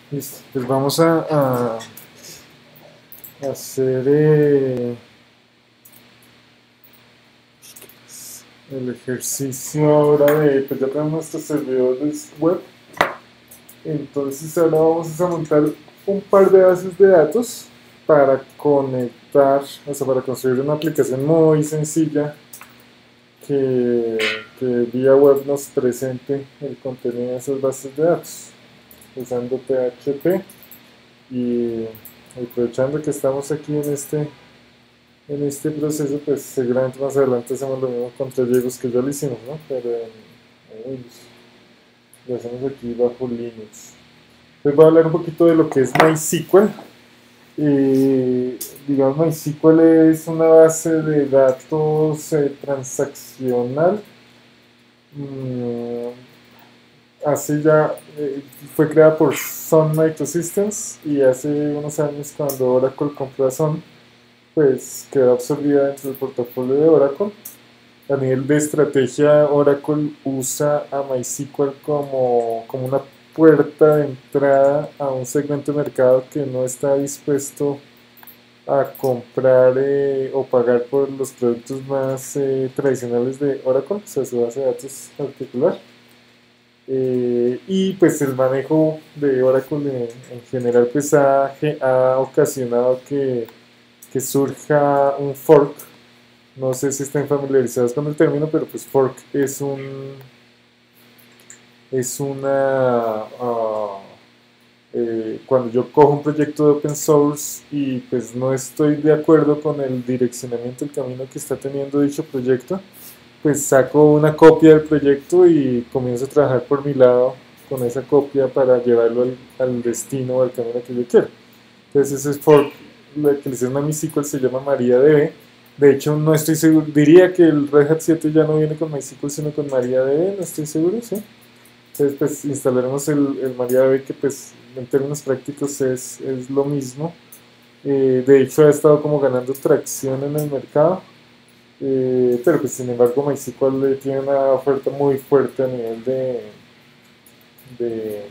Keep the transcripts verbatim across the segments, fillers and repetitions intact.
Listo, pues vamos a, a hacer eh, el ejercicio ahora de, pues ya tenemos nuestros servidores web, entonces ahora vamos a montar un par de bases de datos para conectar, o sea, para construir una aplicación muy sencilla que, que vía web nos presente el contenido de esas bases de datos usando P H P y aprovechando que estamos aquí en este en este proceso, pues seguramente más adelante hacemos lo mismo con Trelleros que ya lo hicimos, ¿no? Pero en, en Windows. Lo hacemos aquí bajo Linux. Les voy a hablar un poquito de lo que es MySQL. Eh, digamos, MySQL es una base de datos eh, transaccional. Mm, hace ya, eh, fue creada por Sun Microsystems y hace unos años cuando Oracle compró a Sun, pues quedó absorbida dentro del portafolio de Oracle. A nivel de estrategia, Oracle usa a MySQL como, como una puerta de entrada a un segmento de mercado que no está dispuesto a comprar eh, o pagar por los productos más eh, tradicionales de Oracle, o sea, su base de datos particular. Eh, y pues el manejo de Oracle en, en general pues ha, ha ocasionado que, que surja un fork. No sé si están familiarizados con el término, pero pues fork es un es una uh, eh, cuando yo cojo un proyecto de open source y pues no estoy de acuerdo con el direccionamiento, el camino que está teniendo dicho proyecto, pues saco una copia del proyecto y comienzo a trabajar por mi lado con esa copia para llevarlo al, al destino o al camino que yo quiero. Entonces ese fork, la que le hicieron a MySQL, se llama MariaDB. De hecho, no estoy seguro, diría que el Red Hat siete ya no viene con MySQL, sino con MariaDB, no estoy seguro, ¿sí? Entonces, pues instalaremos el, el MariaDB, que pues en términos prácticos es, es lo mismo. Eh, de hecho, ha estado como ganando tracción en el mercado, eh, pero pues sin embargo MySQL tiene una oferta muy fuerte a nivel de, de,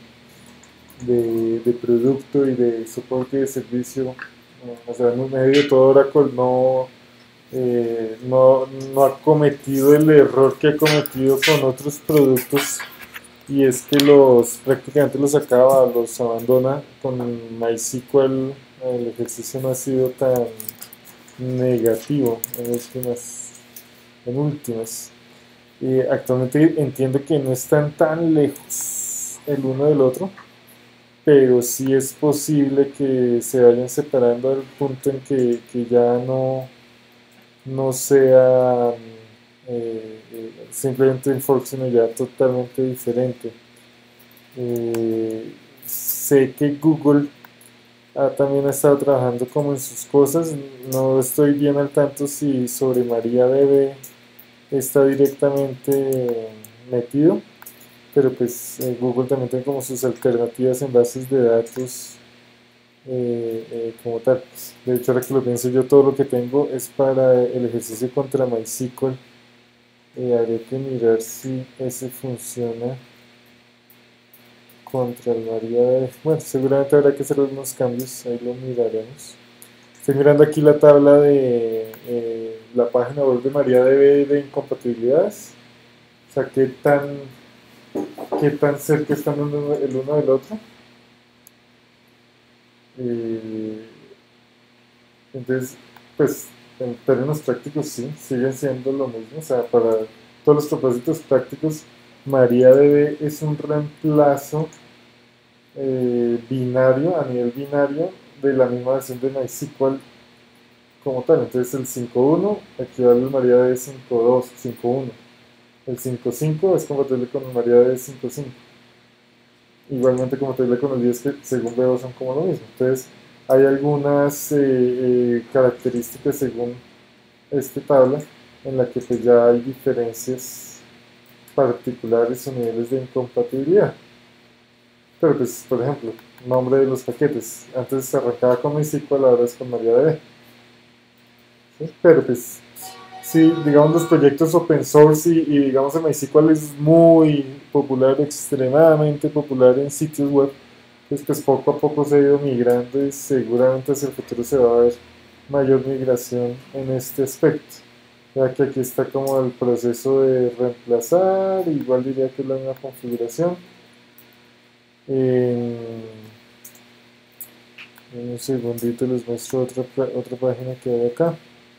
de, de producto y de soporte de servicio. O sea, en medio de todo Oracle no, eh, no, no ha cometido el error que ha cometido con otros productos, y es que los prácticamente los acaba, los abandona. Con MySQL el ejercicio no ha sido tan negativo en últimas, en últimas. Y actualmente entiendo que no están tan lejos el uno del otro, pero sí es posible que se vayan separando al punto en que, que ya no, no sea eh, eh, simplemente un fork, sino ya totalmente diferente. Eh, sé que Google ha, también ha estado trabajando como en sus cosas. No estoy bien al tanto si sobre MariaDB está directamente metido, pero pues eh, Google también tiene como sus alternativas en bases de datos eh, eh, como tal. De hecho, ahora que lo pienso, yo todo lo que tengo es para el ejercicio contra MySQL. Eh, habría que mirar si ese funciona contra el MariaDB. Bueno, seguramente habrá que hacer algunos cambios, ahí lo miraremos. Estoy mirando aquí la tabla de eh, la página web de MariaDB de incompatibilidades. O sea, qué tan, qué tan cerca están uno, el uno del otro. Eh, entonces, pues en términos prácticos sí, siguen siendo lo mismo. O sea, para todos los propósitos prácticos, MariaDB es un reemplazo eh, binario, a nivel binario, de la misma versión de MySQL como tal. Entonces el cinco punto uno equivale al MariaDB cinco punto dos, cinco punto uno. El cinco punto cinco es compatible con el MariaDB cinco punto cinco. Igualmente compatible con los diez, que según veo son como lo mismo. Entonces hay algunas eh, eh, características según esta tabla en la que pues ya hay diferencias particulares o niveles de incompatibilidad. Pero pues, por ejemplo, nombre de los paquetes. Antes se arrancaba con MySQL, ahora es con MariaDB. ¿Sí? Pero pues, sí, digamos los proyectos open source y, y digamos el MySQL es muy popular, extremadamente popular en sitios web. Pues, pues poco a poco se ha ido migrando y seguramente hacia el futuro se va a ver mayor migración en este aspecto. Ya que aquí está como el proceso de reemplazar, igual diría que es la misma configuración. En, en un segundito les muestro otra, otra página que hay acá.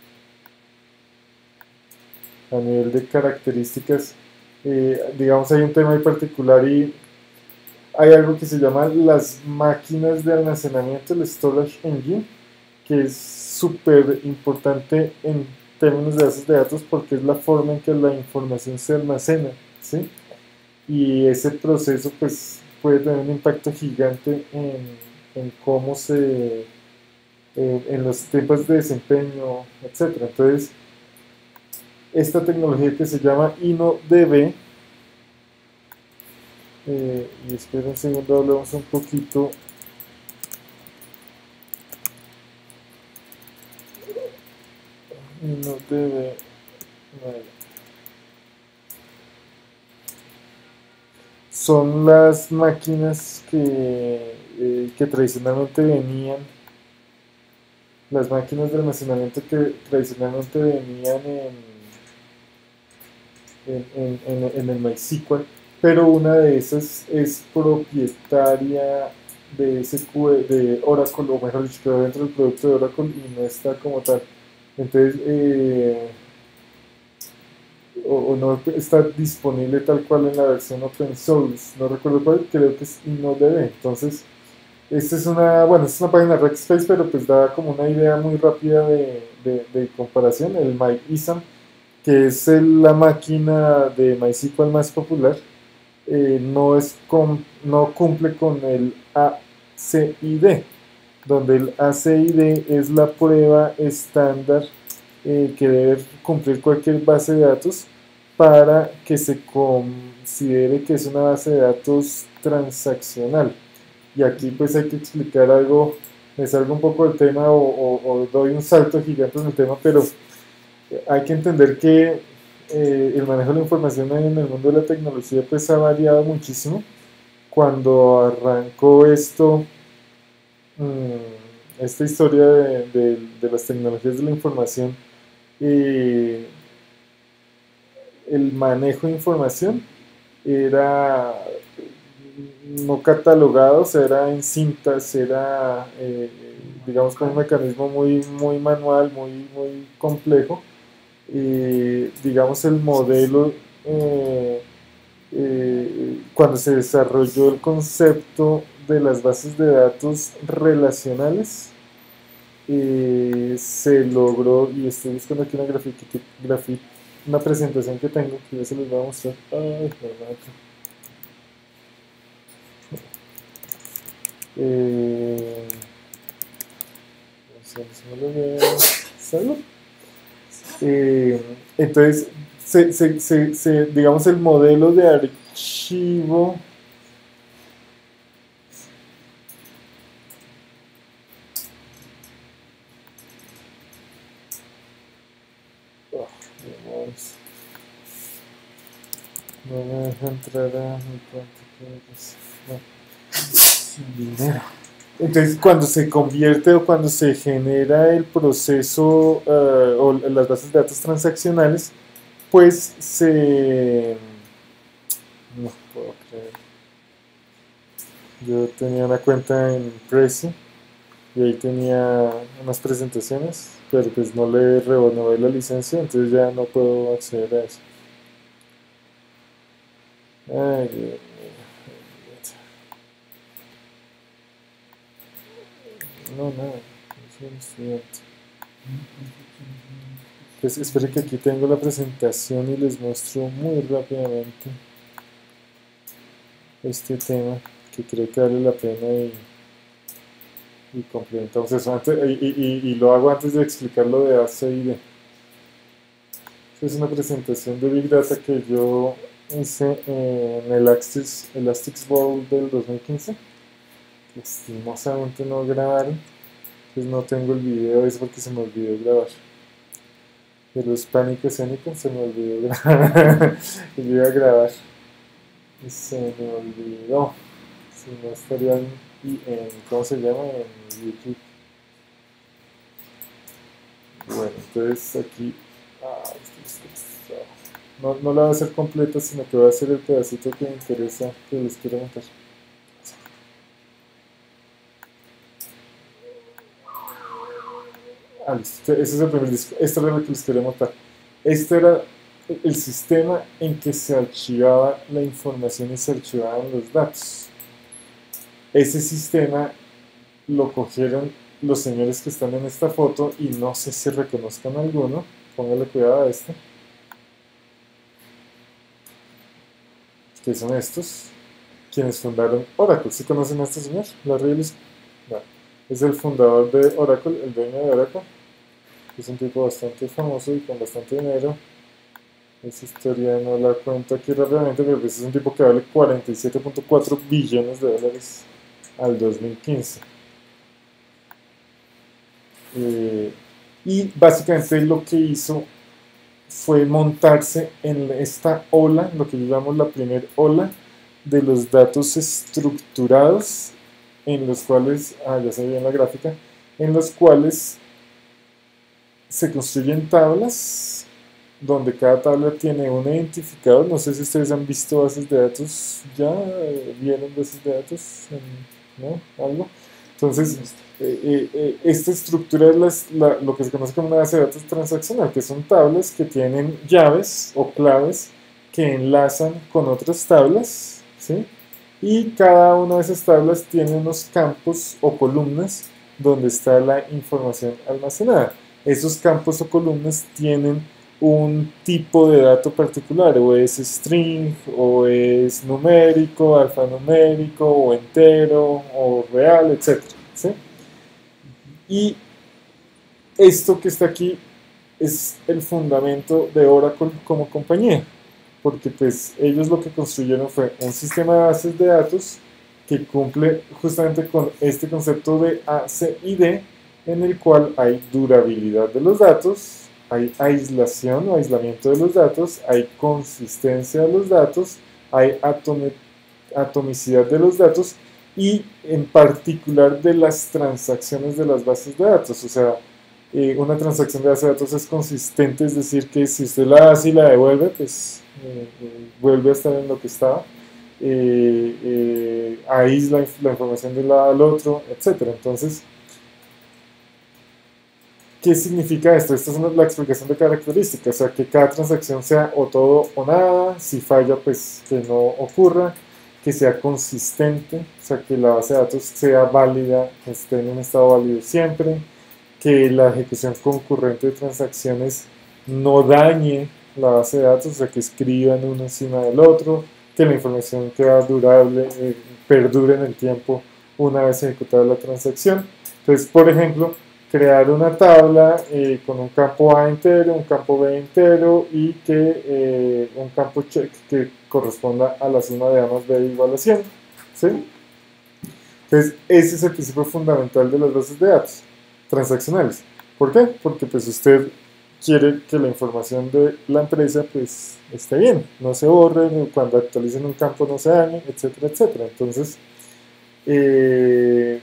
A nivel de características, eh, digamos hay un tema muy particular y hay algo que se llama las máquinas de almacenamiento, el Storage Engine, que es súper importante en términos de bases de datos porque es la forma en que la información se almacena, ¿sí? Y ese proceso pues puede tener un impacto gigante en, en cómo se, en, en los tiempos de desempeño, etcétera. Entonces, esta tecnología que se llama InnoDB, eh, y espera un segundo, hablamos un poquito. InnoDB, vale. Son las máquinas que, eh, que tradicionalmente venían, las máquinas de almacenamiento que tradicionalmente venían en, en, en, en, en el MySQL, pero una de esas es propietaria de, S Q L, de Oracle, o mejor dicho, quedó dentro del producto de Oracle y no está como tal. Entonces, eh, o, o no está disponible tal cual en la versión open source, no recuerdo cuál, creo que es InnoDB. Entonces, esta es una, bueno, esta es una página Rackspace, pero pues da como una idea muy rápida de, de, de comparación. El MyISAM, que es el, la máquina de MySQL más popular, eh, no, es com, no cumple con el A C I D, donde el A C I D es la prueba estándar eh, que debe cumplir cualquier base de datos para que se considere que es una base de datos transaccional. Y aquí pues hay que explicar algo, me salgo un poco del tema o, o, o doy un salto gigante en el tema, pero hay que entender que eh, el manejo de la información en el mundo de la tecnología pues ha variado muchísimo. Cuando arrancó esto, mmm, esta historia de, de, de, las tecnologías de la información, eh, el manejo de información era no catalogado, o sea, era en cintas, era eh, digamos con un mecanismo muy, muy manual, muy, muy complejo. Y digamos el modelo, eh, eh, cuando se desarrolló el concepto de las bases de datos relacionales, eh, se logró, y estoy buscando aquí una gráfica, una presentación que tengo que ya se les voy a mostrar. Ay, eh, no sé si me lo veo. ¿Salud? Eh, entonces, se, se, se, se, digamos, el modelo de archivo oh, no me deja entrar a mi cuenta. No. Dinero. Entonces, cuando se convierte o cuando se genera el proceso uh, o las bases de datos transaccionales, pues se... No puedo creer. Yo tenía una cuenta en Prezi y ahí tenía unas presentaciones, pero pues no le renové la licencia, entonces ya no puedo acceder a eso. Ay, Dios mío. No, nada, no soy un estudiante. Pues espero que aquí tengo la presentación y les muestro muy rápidamente este tema que creo que vale la pena y, y complementamos eso antes, y, y, y, lo hago antes de explicar lo de A C I D. Es una presentación de Big Data que yo hice en el Elastics Bowl del dos mil quince. Lastimosamente no grabaron, pues no tengo el video, es porque se me olvidó grabar. De los pánicos escénicos se me olvidó grabar. Yo iba a grabar y se me olvidó. Si no estarían y en, ¿cómo se llama? En YouTube. Bueno, entonces aquí, ah, no, no la voy a hacer completa, sino que voy a hacer el pedacito que me interesa, que les quiero mostrar. Ah, listo. Ese es el primer disco. Esto era lo que les quería mostrar. Este era el sistema en que se archivaba la información y se archivaban los datos. Ese sistema lo cogieron los señores que están en esta foto y no sé si reconozcan alguno. Póngale cuidado a este. Que son estos, quienes fundaron Oracle. ¿Sí conocen a este señor? Larry Ellison. No. Es el fundador de Oracle, el dueño de Oracle. Es un tipo bastante famoso y con bastante dinero. Esa historia no la cuento aquí rápidamente, pero pues es un tipo que vale cuarenta y siete punto cuatro billones de dólares al dos mil quince. Eh, y básicamente lo que hizo fue montarse en esta ola, lo que llamamos la primera ola de los datos estructurados, en los cuales, ah, ya se ve en la gráfica, en los cuales se construyen tablas, donde cada tabla tiene un identificador. No sé si ustedes han visto bases de datos, ya vieron bases de datos, ¿no? Algo. Entonces, eh, eh, esta estructura es las, la, lo que se conoce como una base de datos transaccional, que son tablas que tienen llaves o claves que enlazan con otras tablas, ¿sí? Y cada una de esas tablas tiene unos campos o columnas donde está la información almacenada. Esos campos o columnas tienen un tipo de dato particular, o es string, o es numérico, alfanumérico, o entero, o real, etcétera, ¿sí? Y esto que está aquí es el fundamento de Oracle como compañía, porque pues ellos lo que construyeron fue un sistema de bases de datos que cumple justamente con este concepto de A C I D, en el cual hay durabilidad de los datos, hay aislación o aislamiento de los datos, hay consistencia de los datos, hay atomicidad de los datos y en particular de las transacciones de las bases de datos. O sea, eh, una transacción de base de datos es consistente, es decir, que si usted la hace y la devuelve, pues eh, eh, vuelve a estar en lo que estaba. Eh, eh, aísla la información de un lado al otro, etcétera. Entonces, ¿qué significa esto? Esta es una, la explicación de características, o sea, que cada transacción sea o todo o nada, si falla, pues que no ocurra, que sea consistente, o sea, que la base de datos sea válida, esté en un estado válido siempre, que la ejecución concurrente de transacciones no dañe la base de datos, o sea, que escriban uno encima del otro, que la información queda durable, eh, perdure en el tiempo una vez ejecutada la transacción. Entonces, por ejemplo, crear una tabla eh, con un campo A entero, un campo B entero y que eh, un campo check que corresponda a la suma de A más B igual a cien. ¿Sí? Entonces, ese es el principio fundamental de las bases de datos transaccionales. ¿Por qué? Porque pues usted quiere que la información de la empresa pues esté bien, no se borre, cuando actualicen un campo no se dañe, etcétera, etcétera. Entonces, eh,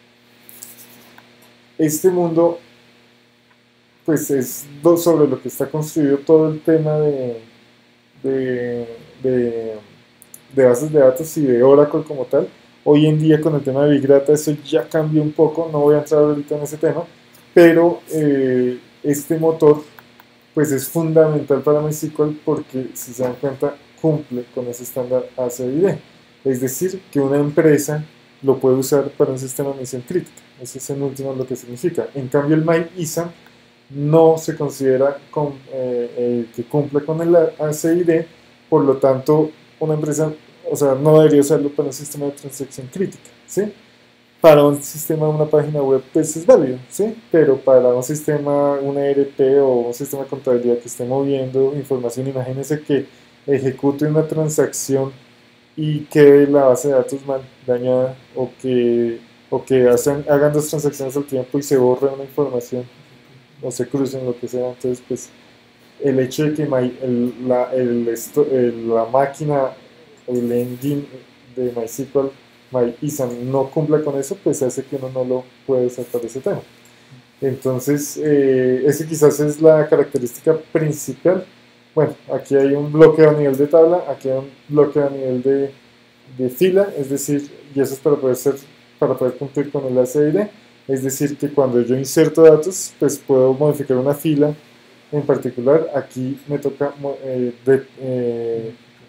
este mundo pues es sobre lo que está construido todo el tema de, de, de, de bases de datos y de Oracle como tal. Hoy en día con el tema de Big Data eso ya cambió un poco, no voy a entrar ahorita en ese tema, pero eh, este motor pues es fundamental para MySQL porque si se dan cuenta cumple con ese estándar A C I D, es decir, que una empresa lo puede usar para un sistema de misión crítica. Eso es en último lo que significa. En cambio el MyISAM no se considera con, eh, eh, que cumple con el A C I D, por lo tanto una empresa, o sea, no debería usarlo para un sistema de transacción crítica, ¿sí? Para un sistema, una página web, pues es válido, ¿sí? Pero para un sistema, un E R P o un sistema de contabilidad que esté moviendo información, imagínense que ejecute una transacción y quede la base de datos mal dañada, o que, o que hacen, hagan dos transacciones al tiempo y se borre una información o se crucen, lo que sea. Entonces, pues el hecho de que my, el, la, el, esto, el, la máquina, el engine de MySQL MyISAM no cumpla con eso, pues hace que uno no lo pueda usar para ese tema. Entonces, eh, esa quizás es la característica principal. Bueno, aquí hay un bloqueo a nivel de tabla, aquí hay un bloqueo a nivel de, de fila, es decir, y eso es para poder, ser, para poder cumplir con el A C I D, es decir, que cuando yo inserto datos, pues puedo modificar una fila en particular. Aquí me toca eh, de, eh,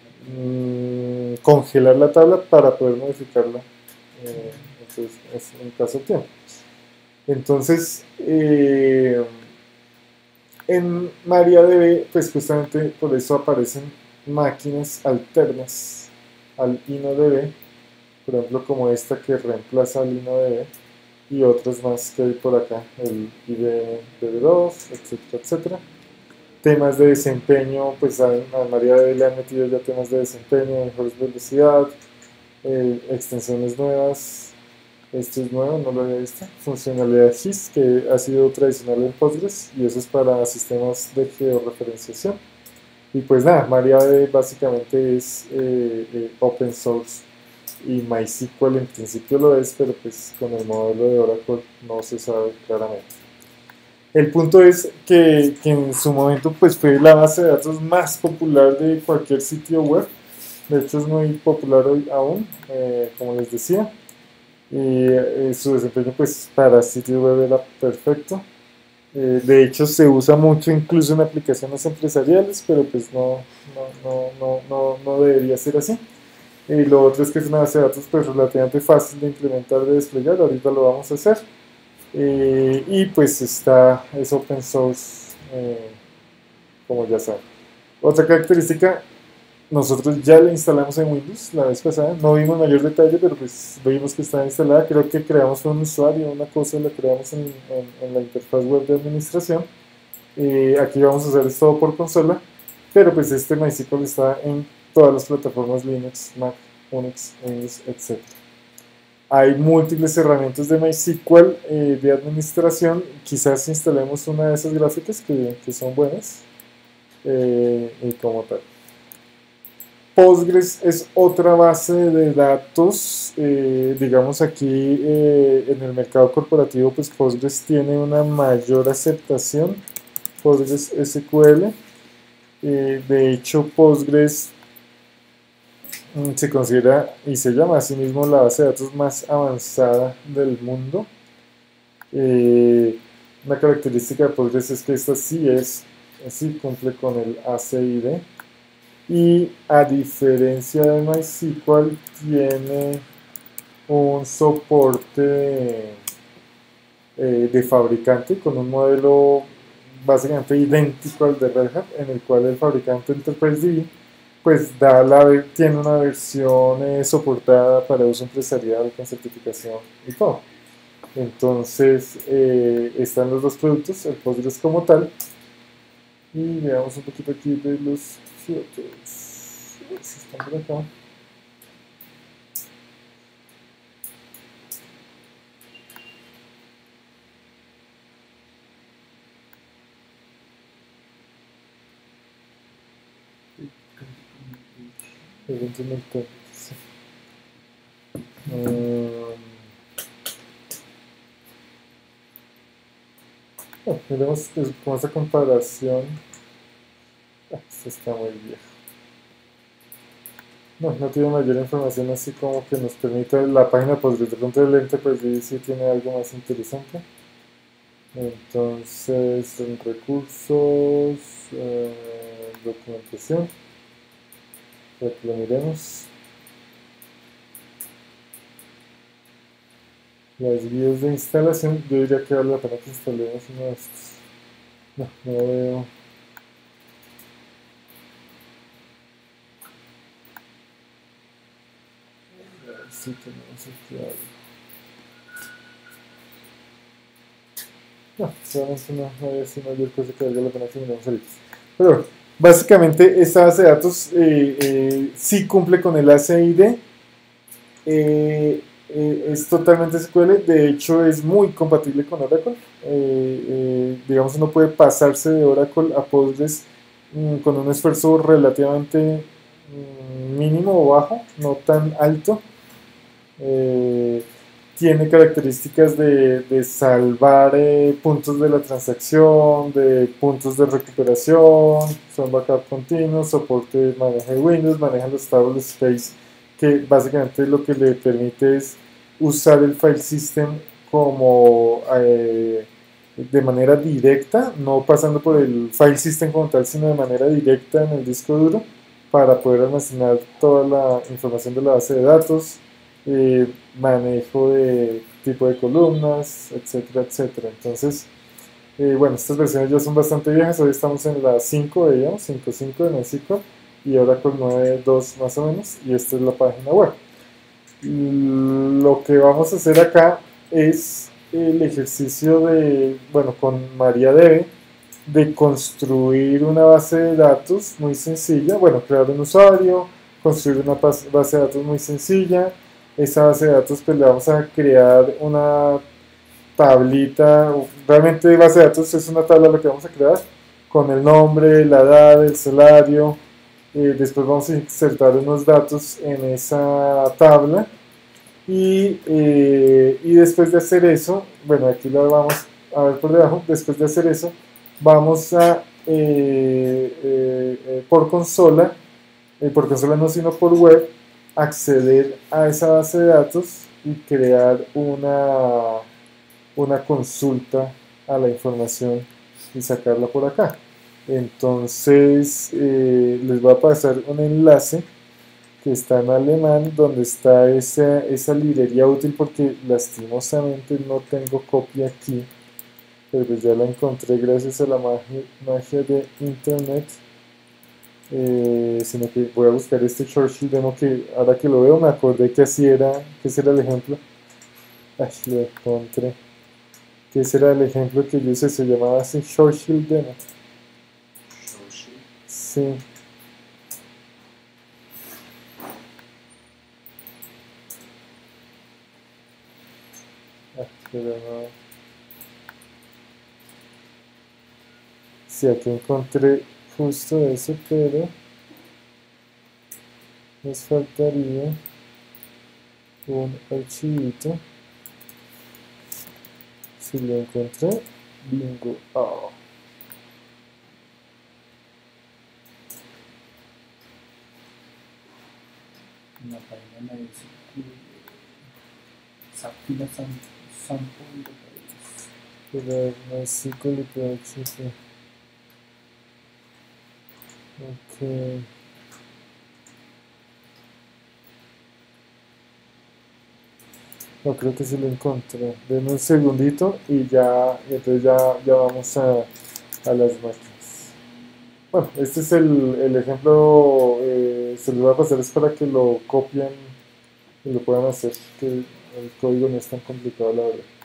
mmm, congelar la tabla para poder modificarla. Eh, entonces, es un caso de tiempo. Entonces, eh, en MariaDB, pues justamente por eso aparecen máquinas alternas al InnoDB, por ejemplo, como esta que reemplaza al InnoDB, y otras más que hay por acá, el I D B dos, etcétera, etcétera. Temas de desempeño, pues a, a MariaDB le han metido ya temas de desempeño, mejor velocidad, eh, extensiones nuevas. Esto es nuevo, no lo había visto. Funcionalidad G I S, que ha sido tradicional en Postgres, y eso es para sistemas de georreferenciación. Y pues nada, MariaDB básicamente es eh, eh, open source, y MySQL en principio lo es, pero pues con el modelo de Oracle no se sabe claramente. El punto es que, que en su momento pues fue la base de datos más popular de cualquier sitio web. De hecho es muy popular hoy aún, eh, como les decía. Y eh, su desempeño pues para sitios web era perfecto. Eh, de hecho se usa mucho incluso en aplicaciones empresariales, pero pues no, no, no, no, no, no debería ser así. Y lo otro es que es una base de datos pues relativamente fácil de implementar, de desplegar. Ahorita lo vamos a hacer. Eh, y pues está, es open source, eh, como ya saben. Otra característica, nosotros ya la instalamos en Windows la vez pasada, no vimos mayor detalle, pero pues vimos que está instalada. Creo que creamos un usuario, una cosa la creamos en, en, en la interfaz web de administración. Eh, aquí vamos a hacer todo por consola, pero pues este MySQL está en todas las plataformas Linux, Mac, Unix, Windows, etcétera. Hay múltiples herramientas de MySQL eh, de administración. Quizás instalemos una de esas gráficas que, que son buenas, eh, y como tal. Postgres es otra base de datos. Eh, digamos aquí eh, en el mercado corporativo, pues Postgres tiene una mayor aceptación. Postgres S Q L. Eh, de hecho, Postgres se considera y se llama a sí mismo la base de datos más avanzada del mundo. Eh, una característica de Postgres es que esta sí es, sí cumple con el A C I D, y a diferencia de MySQL tiene un soporte eh, de fabricante con un modelo básicamente idéntico al de Red Hat, en el cual el fabricante Enterprise D B pues da la, tiene una versión eh, soportada para uso empresarial con certificación y todo. Entonces eh, están los dos productos, el Postgres como tal, y veamos un poquito aquí de los filtros, si están por acá. Evidentemente, sí. um, bueno, veremos con esa comparación. Ah, esto está muy viejo. No, no tiene mayor información así como que nos permita la página, pues desde el punto de lente, pues sí tiene algo más interesante. Entonces, en recursos, eh, documentación, para que lo miremos. Las guías de instalación, yo diría que vale la pena que instalemos uno de estos. No, no veo. Sí, tenemos aquí algo. No, solamente no, no hay así mayor cosa que valga la pena que miremos ahorita. Pero bueno, básicamente esta base de datos eh, eh, sí cumple con el A C I D. Eh, eh, es totalmente S Q L, de hecho es muy compatible con Oracle. Eh, eh, digamos, uno puede pasarse de Oracle a Postgres mmm, con un esfuerzo relativamente mmm, mínimo o bajo, no tan alto. Eh, tiene características de, de salvar eh, puntos de la transacción, de puntos de recuperación, son backup continuos, soporte de manejo de Windows, maneja los table space, que básicamente lo que le permite es usar el file system como eh, de manera directa, no pasando por el file system como tal, sino de manera directa en el disco duro para poder almacenar toda la información de la base de datos, eh, manejo de tipo de columnas, etcétera, etcétera. Entonces, eh, bueno, estas versiones ya son bastante viejas, hoy estamos en la cinco, digamos, cinco punto cinco de MySQL y ahora con nueve punto dos más o menos, y esta es la página web. Lo que vamos a hacer acá es el ejercicio de, bueno, con MariaDB, de construir una base de datos muy sencilla, bueno, crear un usuario, construir una base de datos muy sencilla. Esa base de datos pues le vamos a crear una tablita, realmente base de datos es una tabla lo que vamos a crear, con el nombre, la edad, el salario, eh, después vamos a insertar unos datos en esa tabla y, eh, y después de hacer eso, bueno, aquí lo vamos a ver por debajo, después de hacer eso, vamos a, eh, eh, eh, por consola, eh, por consola no sino por web, acceder a esa base de datos y crear una, una consulta a la información y sacarla por acá. Entonces eh, les voy a pasar un enlace que está en alemán, donde está esa, esa librería útil, porque lastimosamente no tengo copia aquí, pero pues ya la encontré gracias a la magia, magia de internet. Eh, sino que voy a buscar este Churchill demo, que ahora que lo veo me acordé que así era, que ese era el ejemplo. Ay, lo encontré. Que ese era el ejemplo que yo usé, se llamaba así Churchill demo. Sí. Ah, pero no. Sí, aquí encontré justo eso, pero nos faltaría un archivito. Si lo encontré, bingo. Oh. Una página de Sapina Sample de país. Pero MySQL y P H P. Ok. No, creo que sí lo encontré. Denme un segundito y ya, y entonces ya, ya vamos a, a las máquinas. Bueno, este es el, el ejemplo, eh, se lo voy a pasar es para que lo copien y lo puedan hacer, que el código no es tan complicado, la verdad.